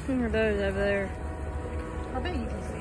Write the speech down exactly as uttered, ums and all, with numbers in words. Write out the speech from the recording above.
Look at those over there. I bet you can see.